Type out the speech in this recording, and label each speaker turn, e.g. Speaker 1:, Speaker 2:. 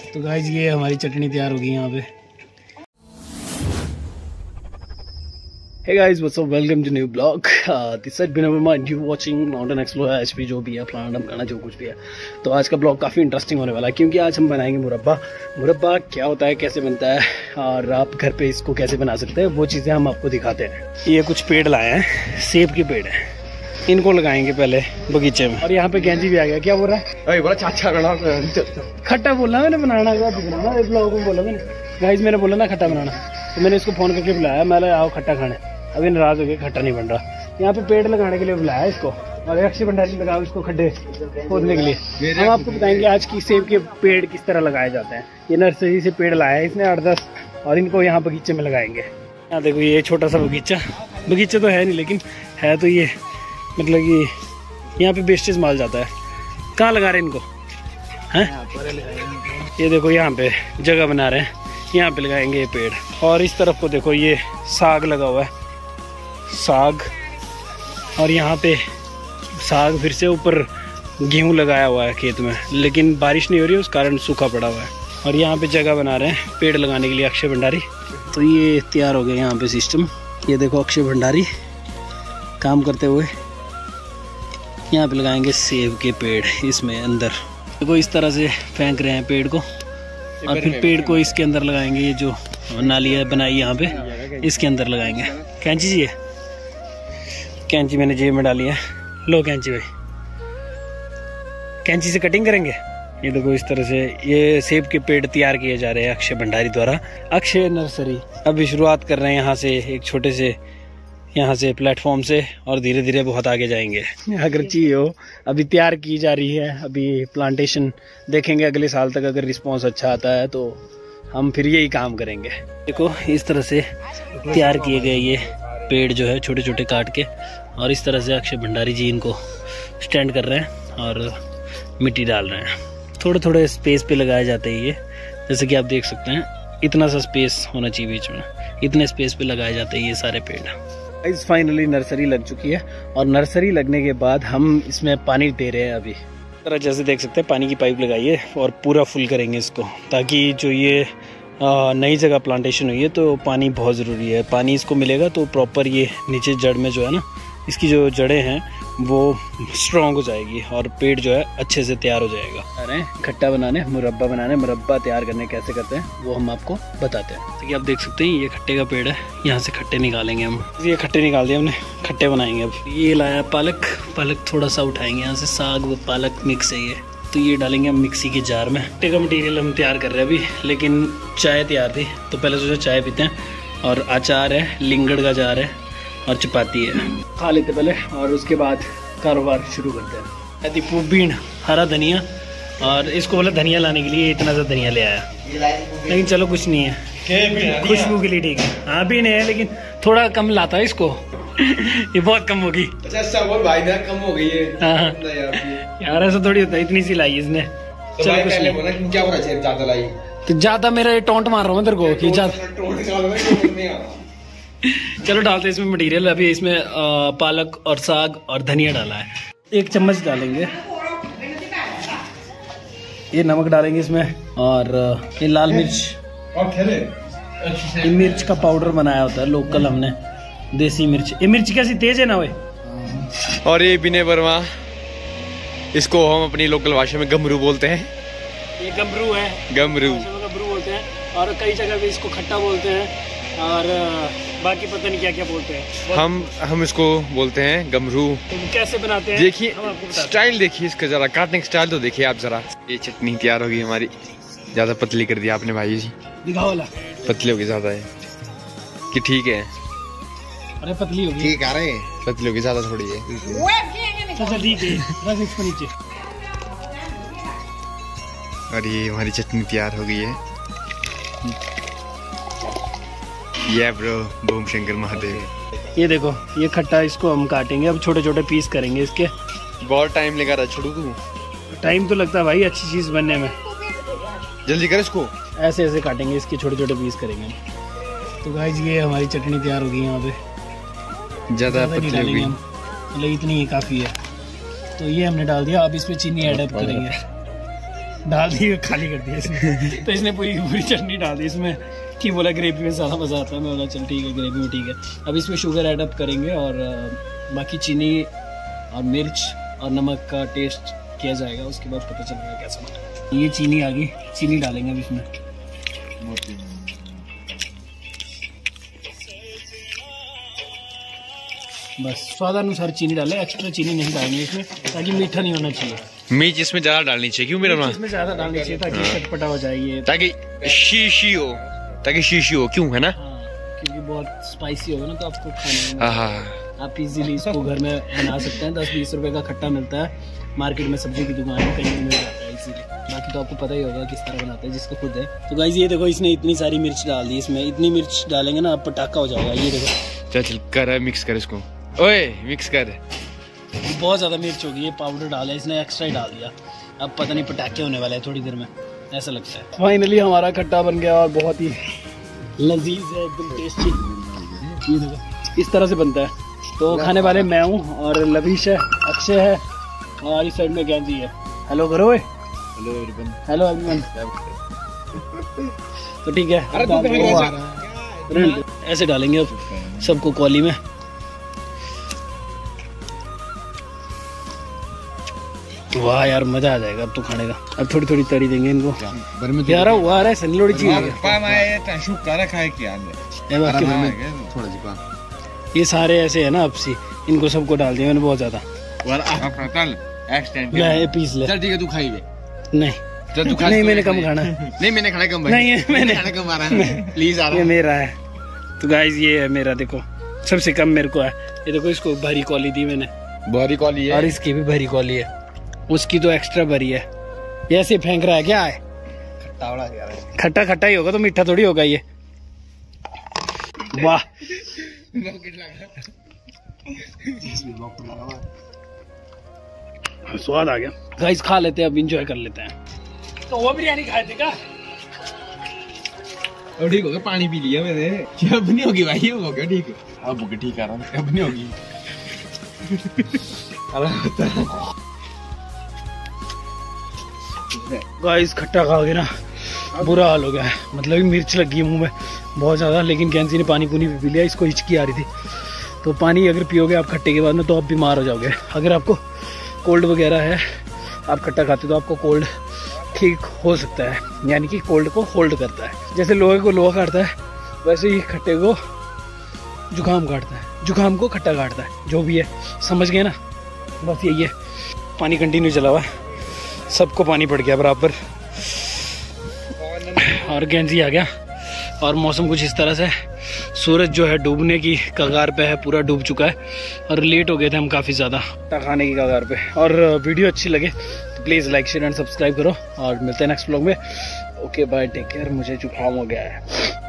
Speaker 1: तो गाइस ये हमारी चटनी तैयार होगी यहाँ पे। Hey guys, what's up? Welcome to new blog. This side Bina Verma and you watching Mountain Explorer HP जो भी है प्लान करना जो कुछ भी है। तो आज का ब्लॉग काफ़ी इंटरेस्टिंग होने वाला है क्योंकि आज हम बनाएंगे मुरब्बा। मुरब्बा क्या होता है, कैसे बनता है और आप घर पे इसको कैसे बना सकते हैं, वो चीज़ें हम आपको दिखाते हैं। ये कुछ पेड़ लाए हैं, सेब के पेड़ हैं, इनको लगाएंगे पहले बगीचे में। और यहाँ पे कैंची भी आ गया। क्या बोल रहा है? खट्टा बोला मैंने बनाना ब्लॉग में बोला मैंने। गाइस मैंने बोला ना खट्टा बनाना, तो मैंने इसको फ़ोन करके बुलाया, मैंने आओ खट्टा खाने। अभी नाराज़ हो गया, खट्टा नहीं बन रहा। यहाँ पे पेड़ लगाने के लिए बुलाया इसको और अक्षय भंडारी लगाओ इसको खड्डे खोदने के लिए। हम आपको बताएंगे आज की सेब के पेड़ किस तरह लगाए जाते हैं। ये नर्सरी से पेड़ लाया है इसने 8-10 और इनको यहाँ बगीचे में लगाएंगे। यहाँ देखो ये छोटा सा बगीचा तो है नहीं, लेकिन है तो ये मतलब कि यहाँ पे वेस्टेज माल जाता है। कहाँ लगा रहे हैं इनको हैं? ये देखो यहाँ पे जगह बना रहे हैं, यहाँ पे लगाएंगे ये पेड़। और इस तरफ को देखो ये साग लगा हुआ है, साग। और यहाँ पे साग फिर से ऊपर गेहूँ लगाया हुआ है खेत में, लेकिन बारिश नहीं हो रही है उस कारण सूखा पड़ा हुआ है। और यहाँ पे जगह बना रहे हैं पेड़ लगाने के लिए अक्षय भंडारी। तो ये तैयार हो गया यहाँ पे सिस्टम। ये देखो अक्षय भंडारी काम करते हुए यहाँ पे लगाएंगे सेब के पेड़ इसमें अंदर। देखो इस तरह से फेंक रहे हैं पेड़ को और फिर पेड़ को इसके अंदर लगाएंगे। ये जो नाली बनाई यहाँ पे इसके अंदर लगाएंगे। कैंची जी है, कैंची मैंने जेब में डाली है। लो कैंची भाई, कैंची से कटिंग करेंगे। ये देखो इस तरह से ये सेब के पेड़ तैयार किए जा रहे हैं अक्षय भंडारी द्वारा। अक्षय नर्सरी अभी शुरुआत कर रहे हैं यहाँ से, एक छोटे से यहाँ से प्लेटफॉर्म से, और धीरे धीरे बहुत आगे जाएंगे। अगर चाहिए हो अभी तैयार की जा रही है, अभी प्लांटेशन देखेंगे अगले साल तक। अगर रिस्पांस अच्छा आता है तो हम फिर यही काम करेंगे। देखो इस तरह से तैयार किए गए ये पेड़ जो है छोटे छोटे काट के, और इस तरह से अक्षय भंडारी जी इनको स्टैंड कर रहे हैं और मिट्टी डाल रहे हैं। थोड़े थोड़े स्पेस पे लगाए जाते हैं ये, जैसे कि आप देख सकते हैं इतना सा स्पेस होना चाहिए बीच में, इतने स्पेस पे लगाए जाते हैं ये सारे पेड़। फाइनली नर्सरी लग चुकी है और नर्सरी लगने के बाद हम इसमें पानी दे रहे हैं। अभी तरह जैसे देख सकते हैं पानी की पाइप लगाइए और पूरा फुल करेंगे इसको, ताकि जो ये नई जगह प्लांटेशन हुई है तो पानी बहुत ज़रूरी है। पानी इसको मिलेगा तो प्रॉपर ये नीचे जड़ में जो है ना, इसकी जो जड़ें हैं वो स्ट्रॉन्ग हो जाएगी और पेड़ जो है अच्छे से तैयार हो जाएगा। अरे खट्टा बनाने, मुरब्बा बनाने, मुरब्बा तैयार करने कैसे करते हैं वो हम आपको बताते हैं। तो आप देख सकते हैं ये खट्टे का पेड़ है, यहाँ से खट्टे निकालेंगे हम। ये खट्टे निकाल दिए हमने, खट्टे बनाएंगे अब। ये लाया पालक थोड़ा सा उठाएंगे यहाँ से, साग व पालक मिक्स है ये, तो ये डालेंगे हम मिक्सी के जार में। खट्टे का मटीरियल हम तैयार कर रहे हैं अभी, लेकिन चाय तैयार थी तो पहले सोचा चाय पीते हैं। और अचार है, लिंगड़ का अचार है और चपाती है, खा लेते पहले और उसके बाद कारोबार शुरू करते हैं। दीपू बीन हरा धनिया, और इसको बोला धनिया लाने के लिए इतना सा धनिया ले आया, लेकिन चलो कुछ नहीं है, खुशबू के लिए ठीक है। हाँ भी नहीं है लेकिन थोड़ा कम लाता है इसको। ये बहुत कम होगी। अच्छा वो भाई ना कम हो गई है। हाँ यार ऐसा थोड़ी होता है, इतनी सी लाई इसने। तो चलो कुछ नहीं। क्या हो रहा है ज्यादा लाई तो ज्यादा मेरा टोंट मार रहा हूँ तेरे को कि ज्यादा। चलो डालते हैं इसमें मटेरियल। अभी इसमें पालक और साग और धनिया डाला है, 1 चम्मच डालेंगे। ये नमक डालेंगे इसमें, और ये लाल मिर्च, ये मिर्च का पाउडर बनाया होता है लोकल हमने, देसी मिर्च। ये मिर्च कैसी तेज है ना वे।
Speaker 2: और ये विनय वर्मा, इसको हम अपनी लोकल भाषा में गमरू बोलते हैं।
Speaker 1: ये गमरू है, गमरू बोलते हैं, और कई जगह पे इसको खट्टा बोलते हैं, और बाकी पता नहीं क्या क्या बोलते हैं।
Speaker 2: हम इसको बोलते हैं गमरू।
Speaker 1: तो कैसे बनाते हैं
Speaker 2: देखिए, स्टाइल देखिए इसका, जरा काटने का स्टाइल तो देखिए आप जरा। ये चटनी तैयार होगी हमारी। ज्यादा पतली कर दिया आपने भाई जी,
Speaker 1: दिखाओ वाला।
Speaker 2: पतली होगी ज्यादा है कि ठीक है?
Speaker 1: अरे पतली होगी,
Speaker 2: ठीक आ रहे हैं, पतली होगी ज्यादा थोड़ी है।
Speaker 1: अच्छा ठीक है, बस इसको नीचे।
Speaker 2: और ये हमारी चटनी तैयार हो गई है। ये ब्रो बूम शंकर महादेव।
Speaker 1: ये देखो ये खट्टा, इसको हम काटेंगे अब, छोटे छोटे पीस करेंगे इसके।
Speaker 2: बहुत टाइम लगा रहा छोड़ू तू।
Speaker 1: टाइम तो लगता है भाई अच्छी चीज बनने में,
Speaker 2: जल्दी कर इसको।
Speaker 1: ऐसे ऐसे काटेंगे, इसके छोटे छोटे पीस करेंगे। तो गाइस ये हमारी चटनी तैयार होगी यहाँ पे।
Speaker 2: ज़्यादा पतली होगी,
Speaker 1: मतलब इतनी ही काफ़ी है। तो ये हमने डाल दिया, अब इसमें चीनी ऐड करेंगे। डाल दी, खाली कर दिया इसने। तो इसने पूरी चटनी डाल दी इसमें कि बोला ग्रेवी में ज़्यादा मज़ा आता है। मैं बोला चल ठीक है, ग्रेवी में ठीक है। अब इसमें शुगर ऐड अप करेंगे और बाकी चीनी और मिर्च और नमक का टेस्ट किया जाएगा, उसके बाद पता चलेगा कैसा बना। ये चीनी आ गई, चीनी डालेंगे अब इसमें। बस स्वाद अनुसार चीनी डालें, एक्स्ट्रा चीनी नहीं डालेंगे इसमें ताकि मीठा नहीं होना चाहिए।
Speaker 2: मिर्च इसमें ज्यादा डालनी चाहिए, क्यों मेरा?
Speaker 1: इसमें ज्यादा डालनी चाहिए ताकि चटपटा हो जाए ये,
Speaker 2: ताकि शीशी हो, क्यों है ना?
Speaker 1: हाँ, क्योंकि बहुत स्पाइसी होगा ना तो आपको खाने में आप इजीली इसको घर में बना सकते हैं। 10-20 रुपए का खट्टा मिलता है मार्केट में, सब्जी की दुकान में कहीं मिल जाता है इजीली। बाकी तो आपको पता ही होगा किस तरह बनाते हैं जिसका खुद है। तो गाइस ये देखो, इसने इतनी सारी मिर्च डाल दी इसमें। इतनी मिर्च डालेंगे ना आप पटाखा हो जाएगा। ये देखो,
Speaker 2: चल कर मिक्स कर इसको, ओए मिक्स कर।
Speaker 1: बहुत ज्यादा मिर्च होगी, ये पाउडर डाला है इसने, एक्स्ट्रा ही डाल दिया। अब पता नहीं पटाखे होने वाले हैं थोड़ी देर में, ऐसा लगता है। फाइनली हमारा खट्टा बन गया और बहुत ही लजीज है, एकदम टेस्टी। ये देखो इस तरह से बनता है। तो खाने वाले मैं हूँ और लवीश है, अक्षय है और इस साइड में ज्ञान जी है। हेलो करो, हेलो एवरीवन। तो ठीक है, ऐसे डालेंगे अब सबको कॉली में। वाह यार मजा आ जाएगा अब तो खाने का। अब थोड़ी थोड़ी तरी देंगे इनको यार। वो आ रहा है सनी लोड़ी चीज, ये सारे ऐसे है ना आपसी, इनको सबको डाल दिया मैंने बहुत ज्यादा। पीस ले,
Speaker 2: चल ठीक है, तू खाई
Speaker 1: नहीं नहीं, मैंने कम खाना।
Speaker 2: नहीं मैंने खाना कम,
Speaker 1: नहीं मैंने
Speaker 2: खाना कम आ रहा है, प्लीज आ रहा
Speaker 1: है, ये मेरा है। तो गाइस ये है मेरा, देखो सबसे कम मेरे को है। ये देखो इसको भरी कॉली दी मैंने,
Speaker 2: भरी कॉली है,
Speaker 1: और इसकी भी भरी कॉली है, उसकी तो एक्स्ट्रा भरी है। ये ऐसे फेंक रहा है क्या है? खट्टा खट्टा ही होगा तो मीठा थोड़ी होगा ये। वाह स्वाद आ गया। गाइस खा लेते हैं अब, एंजॉय कर लेते हैं। तो वो बिरयानी खाए थे क्या?
Speaker 2: अब ठीक हो गया, पानी पी लिया मैंने। अब नहीं होगी भाई, हो गया ठीक है, अब ठीक आ रहा है, अब नहीं होगी।
Speaker 1: गाइस खट्टा खा के ना बुरा हाल हो गया है, मतलब मिर्च लगी है मुंह में बहुत ज्यादा। लेकिन कैंसी ने पानी पूनी भी पी लिया, इसको हिचकी आ रही थी। तो पानी अगर पियोगे आप खट्टे के बाद में तो आप बीमार हो जाओगे। अगर आपको कोल्ड वगैरह है, आप खट्टा खाते तो आपको कोल्ड ठीक हो सकता है, यानी कि कोल्ड को होल्ड करता है। जैसे लोहे को लोहा काटता है वैसे ही खट्टे को जुकाम काटता है, जुकाम को खट्टा काटता है। जो भी है समझ गए ना, बस यही है। पानी कंटिन्यू चला हुआ है, सबको पानी पड़ गया बराबर। और गेंजी आ गया और मौसम कुछ इस तरह से, सूरज जो है डूबने की कगार पे है, पूरा डूब चुका है और लेट हो गए थे हम काफ़ी ज़्यादा खाने की कगार पे। और वीडियो अच्छी लगे तो please like share and subscribe करो और मिलते हैं नेक्स्ट व्लॉग में। ओके बाय, टेक केयर, मुझे जुकाम हो गया है।